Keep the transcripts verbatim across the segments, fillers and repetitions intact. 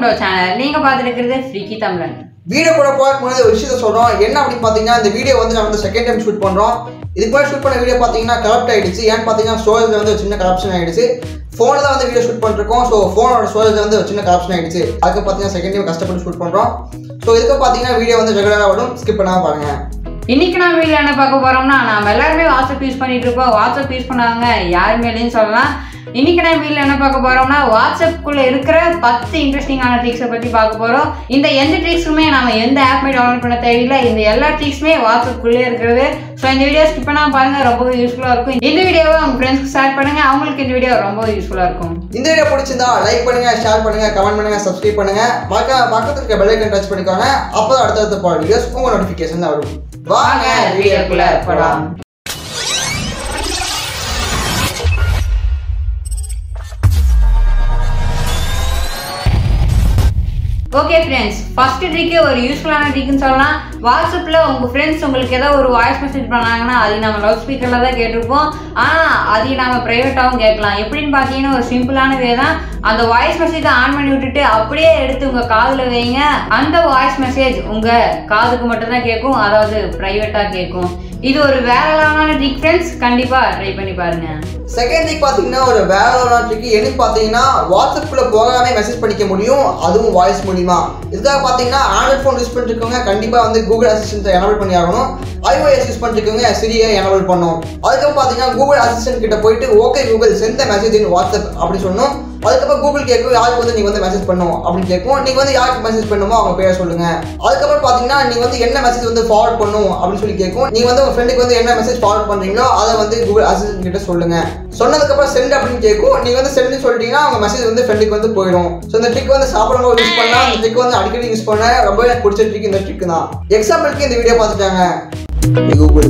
to our channel. நீங்க பார்த்துட்டு இருக்கிறது ஃப்ரீக்கி தமிழன். வீடியோ கூட போறதுக்கு முன்னாடி ஒரு விஷயத்தை சொல்றோம். என்ன அப்படின்னு பாத்தீங்கன்னா இந்த வீடியோ வந்து நம்ம வந்து செகண்ட் டைம் ஷூட் பண்றோம். இதுக்கு முன்னாடி ஷூட் பண்ண வீடியோ பாத்தீங்கன்னா கரப்ட் ஆயிடுச்சு. ஏன்னு பாத்தீங்கன்னா ஸ்டோரேஜ்ல வந்து ஒரு சின்ன கரப்ஷன் ஆயிடுச்சு. ஃபோன்ல தான் வந்து வீடியோ ஷூட் பண்ணிருக்கோம். ஸோ ஃபோனோட ஸ்டோரேஜ்ல வந்து ஒரு சின்ன கரப்ஷன் ஆயிடுச்சு. அதுக்கு பாத்தீங்கன்னா செகண்ட் டைம் கஷ்டப்பட்டு ஷூட் பண்றோம். ஸோ இதுக்கு பாத்தீங்கன்னா வீடியோ வந்து ரெகுலரா வரும். ஸ்கிப் பண்ணாம பாருங்க. இன்னைக்கு நான் வீடியோ என்ன பார்க்க போறோம்னா நம்ம எல்லாருமே வாட்ஸ்அப் யூஸ் பண்ணிட்டு இருப்போம். வாட்ஸ்அப் யூஸ் பண்ணாங்க யாருமே இல்லைன்னு சொல்லலாம். இன்னைக்கு நான் வீடியோ என்ன பார்க்க போறோம்னா வாட்ஸ்அப்குள்ள இருக்கிற பத்து இன்ட்ரெஸ்டிங்கான ட்ரிக்ஸை பத்தி பார்க்க போறோம். இந்த எந்த ட்ரிக்ஸுமே நம்ம எந்த ஆப்மே டவுன்லோட் பண்ண தேவையில்லை. இந்த எல்லா ட்ரிக்ஸுமே வாட்ஸ்அப்குள்ளே இருக்கிறது. ஸோ இந்த வீடியோ ஸ்கிப் பண்ணாம பாருங்க, ரொம்ப யூஸ்ஃபுல்லா இருக்கும். இந்த வீடியோவை உங்க ஃப்ரெண்ட்ஸ்க்கு ஷேர் பண்ணுங்க, அவங்களுக்கு இந்த வீடியோ ரொம்ப யூஸ்ஃபுல்லா இருக்கும். இந்த வீடியோ பிடிச்சிருந்தா லைக் பண்ணுங்க, ஷேர் பண்ணுங்க, கமெண்ட் பண்ணுங்க, சப்ஸ்கிரைப் பண்ணுங்க. மறக்காம பக்கத்துல இருக்க பெல் ஐகான் டச் பண்ணிக்கோங்க. அப்பதான் அடுத்தடுத்த பாட வீடியோஸ் உங்க நோட்டிஃபிகேஷன் தான் வரும். வாங்க வீடியோக்குள்ள போலாம். ஓகே ஃப்ரெண்ட்ஸ், ஃபர்ஸ்ட் ட்ரிக்கு ஒரு யூஸ்ஃபுல்லான ட்ரிக்னு சொல்லலாம். வாட்ஸ்அப்பில் உங்கள் ஃப்ரெண்ட்ஸ் உங்களுக்கு ஏதாவது ஒரு வாய்ஸ் மெசேஜ் பண்ணாங்கன்னா அது நம்ம லவுட் ஸ்பீக்கரில் தான் கேட்டிருப்போம். ஆனால் அது நம்ம ப்ரைவேட்டாகவும் கேட்கலாம். எப்படின்னு பார்த்தீங்கன்னா ஒரு சிம்பிளான வே தான். அந்த வாய்ஸ் மெசேஜை ஆன் பண்ணி விட்டுட்டு அப்படியே எடுத்து உங்கள் காதில் வைங்க. அந்த வாய்ஸ் மெசேஜ் உங்கள் காதுக்கு மட்டும்தான் கேட்கும், அதாவது ப்ரைவேட்டாக கேட்கும். இது ஒரு வேற லெவலான ட்ரிக் ஃப்ரெண்ட்ஸ், கண்டிப்பாக ட்ரை பண்ணி பாருங்க. செகண்ட் ட்ரிக் பார்த்தீங்கன்னா ஒரு வேற லெவலான ட்ரிக். என்னன்னு பார்த்தீங்கன்னா வாட்ஸ்அப்குள்ள போகாமே மெசேஜ் பண்ணிக்க முடியும், அதுவும் வாய்ஸ் மூலியமா. இதுக்காக பார்த்தீங்கன்னா ஆண்ட்ராய்ட் ஃபோன் யூஸ் பண்ணிருக்கவங்க கண்டிப்பாக வந்து கூகுள் அசிஸ்டன்ட் எனபிள் பண்ணி ஆகணும். ஐஓஎஸ் யூஸ் பண்ணிருக்கவங்க சிரியை எனபிள் பண்ணணும். அதுக்கப்புறம் பார்த்தீங்கன்னா கூகுள் அசிஸ்டன்ட் கிட்ட போயிட்டு okay Google send the message in WhatsApp அப்படின்னு சொல்லணும். அதுக்கப்புறம் கூகுள் கேட்கும் யாருக்கு வந்து நீங்க வந்து மெசேஜ் பண்ணும் அப்படின்னு கேட்கும். நீங்க வந்து யாருக்கு மெசேஜ் பண்ணுமோ அவங்க பேரை சொல்லுங்க. அதுக்கப்புறம் பாத்தீங்கன்னா நீங்க வந்து என்ன மெசேஜ் வந்து ஃபார்வர்ட் பண்ணும் அப்படின்னு சொல்லி கேட்கும். நீங்க வந்து உங்க ஃப்ரெண்டுக்கு வந்து என்ன மெசேஜ் ஃபார்வர்ட் பண்றீங்களோ அதை வந்து கூகுள் அசிஸ்டன்ட் கிட்ட சொல்லுங்க. சொன்னதுக்கு அப்புறம் சென்ட் அப்படின்னு கேட்கும். நீங்க வந்து சென்ட் சொல்லிட்டீங்கன்னா அவங்க மெசேஜ் வந்து ஃப்ரெண்டுக்கு வந்து போயிடும். ஸோ இந்த ட்ரிக் வந்து சாப்பிடும்போது யூஸ் பண்ணா, இந்த ட்ரிக் வந்து அடிக்கடி யூஸ் பண்ண ரொம்ப எனக்கு பிடிச்ச ட்ரிக் இந்த ட்ரிக் தான். எக்ஸாம்பிளுக்கு இந்த வீடியோ பார்த்துட்டாங்க கூகுள்.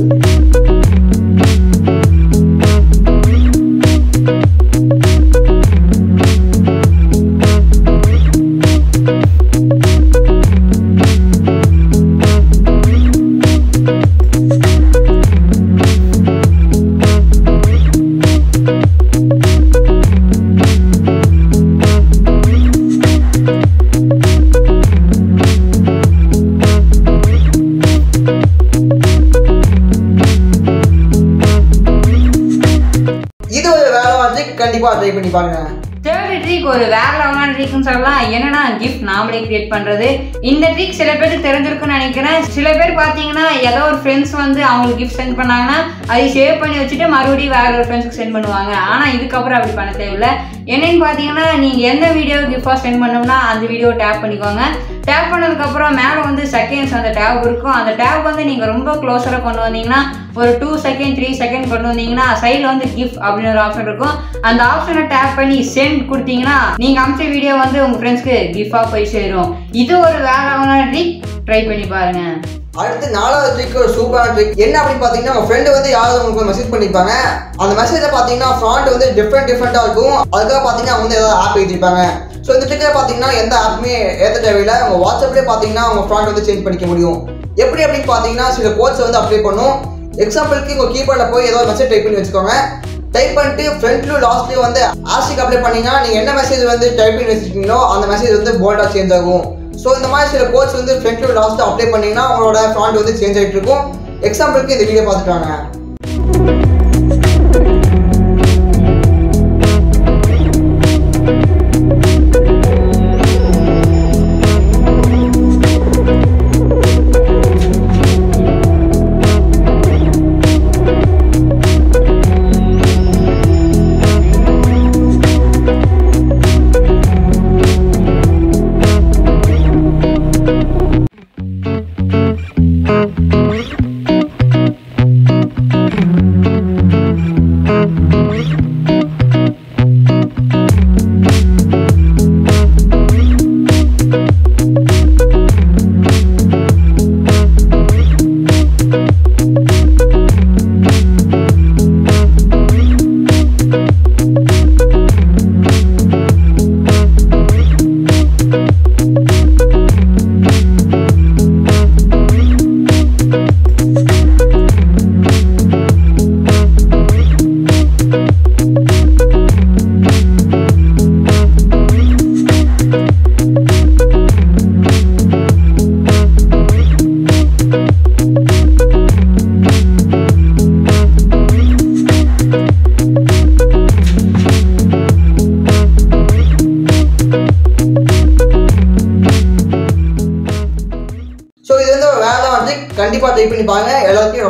கண்டிப்பா ட்ரை பண்ணி பாருங்க. தேர்ட் ட்ரிக் ஒரு வேற லெவலான ட்ரிக்னு சொல்லலாம். என்னன்னா கிஃப்ட் நாமளே கிரியேட் பண்றது. இந்த ட்ரிக் சில பேருக்கு தெரிஞ்சிருக்குன்னு நினைக்கிறேன். சில பேர் பார்த்தீங்கன்னா ஏதோ ஒரு ஃப்ரெண்ட்ஸ் வந்து அவங்களுக்கு கிஃப்ட் சென்ட் பண்ணாங்கன்னா அதை சேவ் பண்ணி வச்சுட்டு மறுபடியும் வேற ஒரு ஃப்ரெண்ட்ஸ்க்கு சென்ட் பண்ணுவாங்க. ஆனால் இதுக்கப்புறம் அப்படி பண்ண தேவையில்லை. என்னன்னு பார்த்தீங்கன்னா நீங்கள் எந்த வீடியோ கிஃப்டாக சென்ட் பண்ணோம்னா அந்த வீடியோ டேப் பண்ணிக்கோங்க. டேப் பண்ணதுக்கப்புறம் மேலே வந்து செகண்ட்ஸ் அந்த டேப் இருக்கும். அந்த டேப் வந்து நீங்கள் ரொம்ப க்ளோஸராக கொண்டு வந்தீங்கன்னா ஒரு டூ செகண்ட் த்ரீ செகண்ட் கொண்டு வந்தீங்கன்னா சைடில் வந்து கிஃப்ட் அப்படின்னு ஒரு ஆப்ஷன் இருக்கும். அந்த ஆப்ஷனை டேப் பண்ணி சென்ட் கொடுத்தீங்கன்னா நீங்கள் அமிச்ச வீடியோ வந்து உங்கள் ஃப்ரெண்ட்ஸ்க்கு கிஃப்டாக போய் சேரும். இது ஒரு வேற ட்ரிக், ட்ரை பண்ணி பாருங்க. அடுத்து நாலாவது ட்ரிக் ஒரு சூப்பரான ட்ரிக். என்ன அப்படின்னு பார்த்தீங்கன்னா உங்கள் ஃப்ரெண்டு வந்து யாராவது உங்களுக்கு மெசேஜ் பண்ணியிருப்பாங்க. அந்த மெசேஜை பார்த்தீங்கன்னா ஃப்ராண்ட் வந்து டிஃப்ரெண்ட் டிஃப்ரெண்ட்டாக இருக்கும். அதுக்காக பார்த்தீங்கன்னா அவங்க வந்து ஏதாவது ஆப் எழுதிருப்பாங்க. ஸோ இந்த ட்ரிக்கை பார்த்தீங்கன்னா எந்த ஆப்புமே ஏற்ற தேவையில்லை. உங்கள் வாட்ஸ்அப்லேயே பார்த்தீங்கன்னா உங்கள் ஃப்ராண்ட் வந்து சேஞ்ச் பண்ணிக்க முடியும். எப்படி அப்படின்னு பார்த்தீங்கன்னா சில கோட்ஸ் வந்து அப்ளை பண்ணும். எக்ஸாம்பிளுக்கு உங்கள் கீபோர்டில் போய் ஏதோ மெசேஜ் டைப் பண்ணி வச்சுக்கோங்க. டைப் பண்ணிட்டு ஃப்ரண்ட்லையும் லாஸ்ட்லையும் வந்து ஆஸ்டிக் அப்ளை பண்ணிங்கன்னா நீங்கள் என்ன மெசேஜ் வந்து டைப் பண்ணி வச்சுருக்கீங்களோ அந்த மெசேஜ் வந்து போல்டாக சேஞ்ச் ஆகும். ஸோ இந்த மாதிரி சில கோட்ஸ் வந்து ஃப்ரண்ட்லையும் லாஸ்ட்டு அப்ளை பண்ணிங்கன்னா உங்களோட ஃப்ராண்ட் வந்து சேஞ்ச் ஆகிட்டு இருக்கும். எக்ஸாம்பிளுக்கு இந்த வீடியோ பார்த்துட்டாங்க.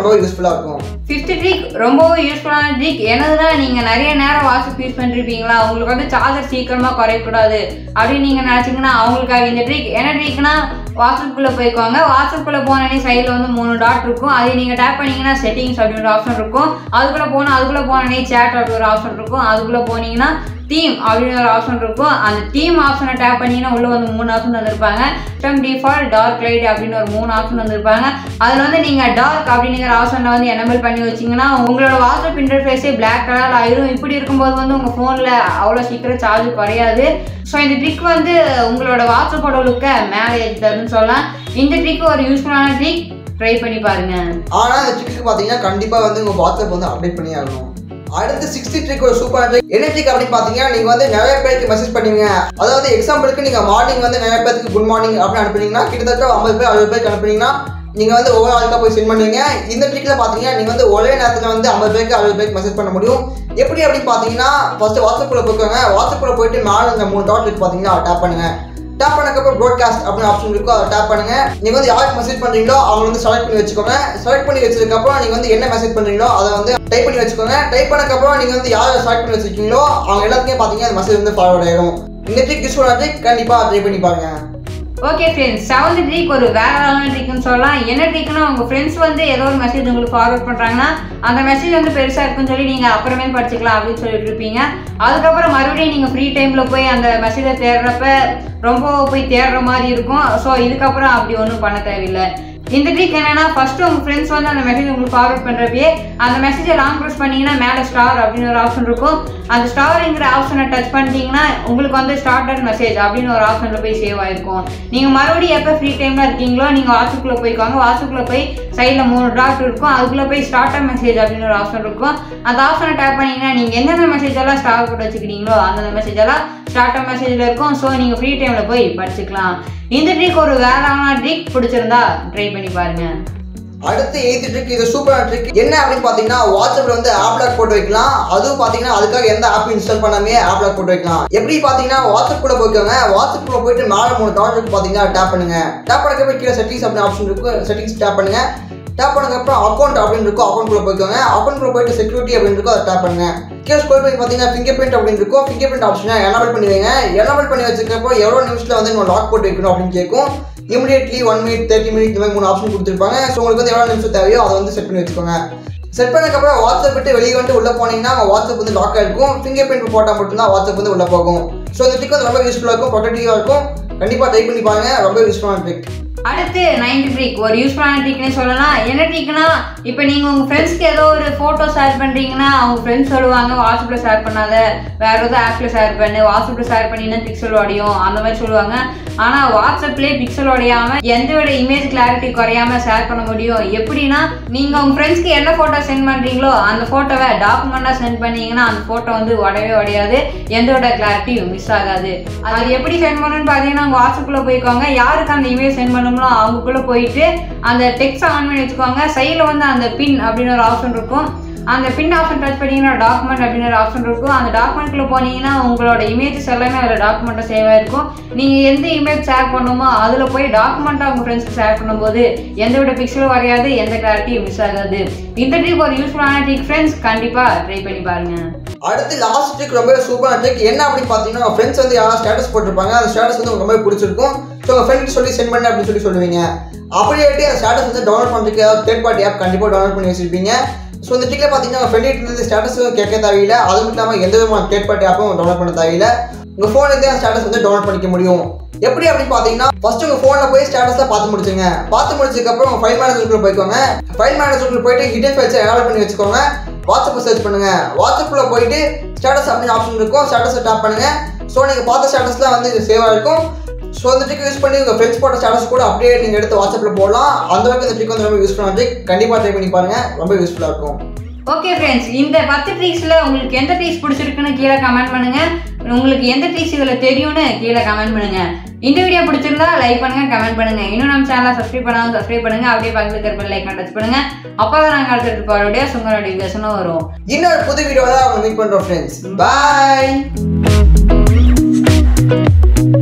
ரொம்பவே யூஸ்ஃபுல்லாக இருக்கும். ஃபிஃப்த் ட்ரிக் ரொம்பவே யூஸ்ஃபுல்லான ட்ரிக். என்னதுன்னா நீங்கள் நிறைய நேரம் வாட்ஸ்அப் யூஸ் பண்ணிருப்பீங்களா, உங்களுக்கு வந்து சார்ஜர் சீக்கிரமாக குறையக்கூடாது அப்படின்னு நீங்கள் நினச்சிங்கன்னா அவங்களுக்காக இந்த ட்ரிக். என்ன ட்ரிக்னா வாட்ஸ்அப்புக்குள்ளே போய்க்குவாங்க. வாட்ஸ்அப்புக்குள்ளே போனோடனே சைடில் வந்து மூணு டாட் இருக்கும். அதை நீங்கள் டேப் பண்ணிங்கன்னா செட்டிங்ஸ் அப்படின்னு ஒரு ஆப்ஷன் இருக்கும். அதுக்குள்ளே போனால் அதுக்குள்ளே போனோடனே சேட் அப்படி ஒரு ஆப்ஷன் இருக்கும். அதுக்குள்ளே போனீங்கன்னா தீம் அப்படின்னு ஒரு ஆப்ஷன் இருக்கும். அந்த தீம் ஆப்ஷனை டேப் பண்ணிங்கன்னா உள்ளே வந்து மூணு ஆப்ஷன் வந்திருப்பாங்க. சிஸ்டம் டிஃபால்ட், டார்க் லைட் அப்படின்னு ஒரு மூணு ஆப்ஷன் வந்திருப்பாங்க. அதில் வந்து நீங்கள் டார்க் அப்படிங்கிற ஆப்ஷனை வந்து எனபிள் பண்ணி வச்சிங்கன்னா உங்களோட வாட்ஸ்அப் இன்டர்ஃபேஸே பிளாக் கலர் ஆயிரும். இப்படி இருக்கும்போது வந்து உங்கள் ஃபோனில் அவ்வளோ சீக்கிரம் சார்ஜ் குறையாது. ஸோ இந்த ட்ரிக் வந்து உங்களோட வாட்ஸ்அப்போட லுக்கை மேலே ஏற்றுதுன்னு சொல்லலாம். இந்த ட்ரிக் ஒரு யூஸ்ஃபுல்லான ட்ரிக், ட்ரை பண்ணி பாருங்க. ஆனால் இந்த ட்ரிக்கு பார்த்தீங்கன்னா கண்டிப்பாக வந்து உங்கள் வாட்ஸ்அப் வந்து அப்டேட் பண்ணி ஆகணும். அடுத்து சிக்ஸ்த் ட்ரிக் ஒரு சூப்பரான ட்ரிக். என்ன ட்ரிக் அப்படின்னு பார்த்தீங்கன்னா நீங்கள் வந்து நிறைய பேருக்கு மெசேஜ் பண்ணுவீங்க. அதாவது எக்ஸாம்பிளுக்கு நீங்கள் மார்னிங் வந்து நிறைய பேருக்கு குட் மார்னிங் அப்படின்னு அனுப்புனீங்கன்னா கிட்டத்தட்ட ஐம்பது பேர் அறுபது பேருக்கு அனுப்புனீங்கன்னா நீங்கள் வந்து ஒவ்வொரு ஆளுக்காக போய் சென்ட் பண்ணுவீங்க. இந்த ட்ரிக்கில் பார்த்தீங்கன்னா நீங்கள் வந்து ஒரே நேரத்தில் வந்து ஐம்பது பேருக்கு அறுபது பேருக்கு மெசேஜ் பண்ண முடியும். எப்படி அப்படின்னு பார்த்தீங்கன்னா ஃபர்ஸ்ட் வாட்ஸ்அப்பில் போய்க்கோங்க. வாட்ஸ்அப்பில் போயிட்டு மேலே இந்த மூணு டாட் இருக்கு பார்த்தீங்கன்னா அதை டேப் பண்ணுங்க. டேப் பண்ணக்கப்புறம் ப்ராட்காஸ்ட் அப்படின்னு ஆப்ஷன் இருக்கும். அதை டேப் பண்ணுங்க. நீங்கள் வந்து யாருக்கு மெசேஜ் பண்ணுறீங்களோ அவங்க வந்து செலக்ட் பண்ணி வச்சுக்கோங்க. செலக்ட் பண்ணி வச்சதுக்கப்புறம் நீங்கள் வந்து என்ன மெசேஜ் பண்ணுறீங்களோ அதை வந்து டைப் பண்ணி வச்சுக்கோங்க. டைப் பண்ணக்கப்புறம் நீங்கள் வந்து யாரை செலக்ட் பண்ணி வச்சிருக்கீங்களோ அவங்க எல்லாத்துக்குமே பார்த்தீங்கன்னா அந்த மெசேஜ் வந்து ஃபார்வர்ட் ஆயிடும். இந்த ட்ரிக் யூஸ்ஃபுல்லான ட்ரிக், கண்டிப்பாக ட்ரை பண்ணி பாருங்க. ஓகே ஃப்ரெண்ட்ஸ், செவன்த் ட்ரிக் ஒரு வேறான ட்ரிக்னு சொல்லலாம். என்ன ட்ரிக்னா உங்கள் ஃப்ரெண்ட்ஸ் வந்து ஏதோ ஒரு மெசேஜ் உங்களுக்கு ஃபார்வர்ட் பண்ணுறாங்கன்னா அந்த மெசேஜ் வந்து பெருசாக இருக்குன்னு சொல்லி நீங்கள் அப்புறமே படிச்சுக்கலாம் அப்படின்னு சொல்லிட்டு இருப்பீங்க. அதுக்கப்புறம் மறுபடியும் நீங்கள் ஃப்ரீ டைமில் போய் அந்த மெசேஜை தேடுறப்ப ரொம்ப போய் தேடுற மாதிரி இருக்கும். ஸோ இதுக்கப்புறம் அப்படி ஒன்றும் பண்ண தேவையில்லை. இந்த ட்ரிக் என்னன்னா ஃபர்ஸ்ட் உங்க ஃப்ரெண்ட்ஸ் வந்து அந்த மெசேஜ் உங்களுக்கு ஃபார்வர்ட் பண்றப்பயே அந்த மெசேஜை லாங் ப்ரெஸ் பண்ணீங்கன்னா மேலே ஸ்டார் அப்படின்னு ஒரு ஆப்ஷன் இருக்கும். அந்த ஸ்டார்ங்கிற ஆப்ஷனை டச் பண்ணிட்டீங்கன்னா உங்களுக்கு வந்து ஸ்டார்டட் மெசேஜ் அப்படின்னு ஒரு ஆப்ஷன்ல போய் சேவ் ஆயிருக்கும். நீங்க மறுபடியும் எப்போ ஃப்ரீ டைம்ல இருக்கீங்களோ நீங்க வாட்ஸ்அப்ல போய்க்குவாங்க. வாட்ஸ்அப்ல போய் சைடில் மூணு டாட் இருக்கும். அதுக்குள்ள போய் ஸ்டார்டட் மெசேஜ் அப்படின்னு ஒரு ஆப்ஷன் இருக்கும். அந்த ஆப்ஷனை டேப் பண்ணீங்கன்னா நீங்க எந்தெந்த மெசேஜ் எல்லாம் ஸ்டார் போட்டு வச்சுக்கிறீங்களோ அந்த மெசேஜ் எல்லாம் ஸ்டார்டர் மெசேஜில் இருக்கும். ஸோ நீங்கள் ஃப்ரீ டைமில் போய் படிச்சுக்கலாம். இந்த ட்ரிக் ஒரு வேறான ட்ரிக், பிடிச்சிருந்தா ட்ரை பண்ணி பாருங்க. அடுத்து எய்த் ட்ரிக், இது சூப்பரான ட்ரிக். என்ன அப்படின்னு பார்த்தீங்கன்னா வாட்ஸ்அப்ல வந்து ஆப் லாக் போட்டு வைக்கலாம். அதுவும் பார்த்தீங்கன்னா அதுக்காக எந்த ஆப் இன்ஸ்டால் பண்ணாமே ஆப் லாக் போட்டு வைக்கலாம். எப்படி பார்த்தீங்கன்னா வாட்ஸ்அப் கூட போய்க்கோங்க. வாட்ஸ்அப் கூட போயிட்டு மேலே மூணு டாட் இருக்கு பார்த்தீங்கன்னா டேப் பண்ணுங்க. டேப் பண்ணக்கப்போ கீழே செட்டிங்ஸ் அப்படின்னு ஆப்ஷன் இருக்கும். செட்டிங்ஸ் டேப் பண்ணுங்க. டேப் பண்ணதுக்கப்புறம் அக்கௌண்ட் அப்படின்னு இருக்கும். அக்கௌண்ட் குள்ள போய்க்கோங்க. அக்கௌண்ட் குள்ள போயிட்டு செக்யூரிட்டி அப்படின்னு இருக்கும். அதை டேப் பண்ணுங்க. கீழே ஸ்க்ரோல் பண்ணி பார்த்தீங்கன்னா ஃபிங்கர் பிரிண்ட் அப்படின்னு இருக்கும். ஃபிங்கர் பிரிண்ட் ஆப்ஷனை எனபிள் பண்ணி வைங்க. எனபிள் பண்ணி வச்சுக்கிறப்போ எவ்வளோ நிமிஷத்தில் வந்து நம்ம லாக் போட்டு வைக்கணும் அப்படின்னு கேட்கும். Immediately one minute thirty minute இந்த மாதிரி மூணு ஆப்ஷன் கொடுத்துருப்பாங்க. ஸோ உங்களுக்கு வந்து எவ்வளோ நிமிஷம் தேவையோ அதை வந்து செட் பண்ணி வச்சுக்கோங்க. செட் பண்ணதுக்கப்புறம் வாட்ஸ்அப் விட்டு வெளியே வந்துட்டு உள்ளே போனீங்கன்னா வாட்ஸ்அப் வந்து லாக் ஆகிருக்கும். ஃபிங்கர் பிரிண்ட் போட்டால் மட்டும்தான் வாட்ஸ்அப் வந்து உள்ளே போகும். ஸோ இந்த ட்ரிக் வந்து ரொம்ப யூஸ்ஃபுல்லாக இருக்கும், ப்ரொடக்டிவாக இருக்கும். கண்டிப்பாக ட்ரை பண்ணி பாருங்க, ரொம்ப யூஸ்ஃபுல்லான ட்ரிக். அடுத்து நைன்த் ட்ரிக் ஒரு யூஸ்ஃபுல்லான ட்ரிக்னே சொல்லலாம். என்ன ட்ரிக்னா இப்போ நீங்கள் உங்கள் ஃப்ரெண்ட்ஸ்க்கு ஏதோ ஒரு ஃபோட்டோ ஷேர் பண்ணுறீங்கன்னா அவங்க ஃப்ரெண்ட்ஸ் சொல்லுவாங்க வாட்ஸ்அப்பில் ஷேர் பண்ணாத, வேறு ஏதோ ஆப்பில் ஷேர் பண்ணு, வாட்ஸ்அப்பில் ஷேர் பண்ணினா பிக்சல் உடையும் அந்த மாதிரி சொல்லுவாங்க. ஆனால் வாட்ஸ்அப்லேயே பிக்சல் உடையாமல் எந்த விட இமேஜ் கிளாரிட்டி குறையாமல் ஷேர் பண்ண முடியும். எப்படின்னா நீங்கள் உங்கள் ஃப்ரெண்ட்ஸ்க்கு என்ன ஃபோட்டோ சென்ட் பண்ணுறீங்களோ அந்த ஃபோட்டோவை டாக்குமெண்ட்டாக சென்ட் பண்ணீங்கன்னா அந்த ஃபோட்டோ வந்து உடையவே உடையாது, எந்த விட கிளாரிட்டியும் மிஸ் ஆகாது. அது எப்படி சென்ட் பண்ணணும்னு பார்த்தீங்கன்னா உங்கள் வாட்ஸ்அப்பில் போய்க்கோங்க. யாருக்கு அந்த இமேஜ் சென்ட் பண்ணணும் அவங்களுக்குள்ள போயிட்டு அந்த டெக்ஸ்ட் ஆன் பண்ணி வச்சுக்கோங்க. சைடில் வந்து அந்த பின் அப்படின்னு ஒரு ஆப்ஷன் இருக்கும். அந்த பின் ஆப்ஷன் டச் பண்ணிங்கன்னா டாக்குமெண்ட் அப்படின்னு ஒரு ஆப்ஷன் இருக்கும். அந்த டாக்குமெண்ட்குள்ள போனீங்கன்னா உங்களோட இமேஜஸ் எல்லாமே அதில் டாக்குமெண்ட்டாக சேவ் ஆயிருக்கும். நீங்கள் எந்த இமேஜ் ஷேர் பண்ணணுமோ அதில் போய் டாக்குமெண்ட்டாக உங்கள் ஃப்ரெண்ட்ஸ்க்கு ஷேர் பண்ணும்போது எந்த விட பிக்சலும் வரையாது, எந்த கிளாரிட்டியும் மிஸ் ஆகாது. இந்த ட்ரிக் ஒரு யூஸ்ஃபுல்லான ட்ரிக் ஃப்ரெண்ட்ஸ், கண்டிப்பாக ட்ரை பண்ணி பாருங்க. அடுத்து லாஸ்ட் ட்ரிக் ரொம்ப சூப்பரான ட்ரிக். என்ன அப்படின்னு பார்த்தீங்கன்னா உங்கள் ஃப்ரெண்ட்ஸ் வந்து யாராவது ஸ்டேட்டஸ் போட்டிருப்பாங்க. அந்த ஸ்டேட்டஸ் வந்து உங்களுக்கு ரொம்ப பிடிச்சிருக்கும். ஸோ உங்கள் ஃப்ரெண்ட்ஸ் சொல்லி சென்ட் பண்ண அப்படின்னு சொல்லி சொல்லுவீங்க. அப்படியே அந்த ஸ்டேட்டஸ் வந்து டவுன்லோட் பண்ணுறதுக்கு ஏதாவது தேர்ட் பார்ட்டி ஆப் கண்டிப்பாக டவுன்லோட் பண்ணி வச்சிருப்பீங்க. ஸோ இந்த ட்ரிக்கில் பார்த்தீங்கன்னா உங்கள் ஃப்ரெண்ட் இருந்து ஸ்டேட்டஸும் கேட்க தேவையில்லை. அது மட்டும் இல்லாமல் எந்த விதமான தேர்ட் பார்ட்டி ஆப்பும் டவுன்லோட் பண்ண தேவையில்லை. உங்கள் ஃபோன்லேருந்தே அந்த ஸ்டேட்டஸ் வந்து டவுன்லோட் பண்ணிக்க முடியும். எப்படி அப்படின்னு பார்த்தீங்கன்னா ஃபர்ஸ்ட் உங்கள் ஃபோனில் போய் ஸ்டேட்டஸை பார்த்து முடிச்சுங்க. பார்த்து முடிச்சதுக்கப்புறம் உங்கள் ஃபைல் மேனேஜருக்குள்ள போய்க்கோங்க. ஃபைல் மேனேஜருக்குள்ள போயிட்டு ஹிடன் ஃபைல்ஸை எனபிள் பண்ணி வச்சுக்கோங்க. வாட்ஸ்அப்பை சர்ச் பண்ணுங்க. வாட்ஸ்அப்பில் போயிட்டு ஸ்டேட்டஸ் அப்படின்னு ஆப்ஷன் இருக்கும். ஸ்டேட்டஸை டேப் பண்ணுங்க. ஸோ நீங்கள் பார்த்த ஸ்டேட்டஸ்லாம் வந்து சேவ் ஆகிருக்கும். ஸோ அந்த ட்ரிக் யூஸ் பண்ணி உங்கள் ஃப்ரெண்ட்ஸ் போட்ட ஸ்டேட்டஸ் கூட அப்படியே நீங்கள் எடுத்து வாட்ஸ்அப்பில் போடலாம். அந்த அளவுக்கு இந்த ட்ரிக் வந்து ரொம்ப யூஸ்ஃபுல்லான ட்ரிக். கண்டிப்பாக ட்ரை பண்ணி பாருங்க, ரொம்ப யூஸ்ஃபுல்லாக இருக்கும். ஓகே ஃப்ரெண்ட்ஸ், இந்த பத்து ட்ரிக்ஸில் உங்களுக்கு எந்த ட்ரிக்ஸ் பிடிச்சிருக்குன்னு கீழே கமெண்ட் பண்ணுங்க. உங்களுக்கு எந்த ட்ரிக்ஸ் இதில் தெரியும்னு கீழே கமெண்ட் பண்ணுங்க. இந்த வீடியோ பிடிச்சிருந்தா லைக் பண்ணுங்க, கமெண்ட் பண்ணுங்க. இன்னும் நம்ம சேனலை சப்ஸ்கிரைப் பண்ணாலும் சப்ஸ்கிரைப் பண்ணுங்க. அப்படியே பக்கத்தில் இருக்கிற லைக் டச் பண்ணுங்க. அப்போ தான் நாங்கள் அடுத்த போகிற சுங்கரோட நோட்டிஃபிகேஷனும் வரும். இன்னொரு புது வீடியோவில் அவங்க மீட் பண்ணுறோம் ஃப்ரெண்ட்ஸ். பாய்.